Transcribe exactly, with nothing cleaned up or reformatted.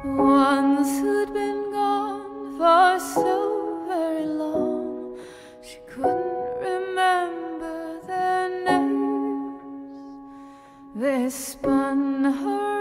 ones who'd been gone for so very long. She couldn't remember their names. They spun her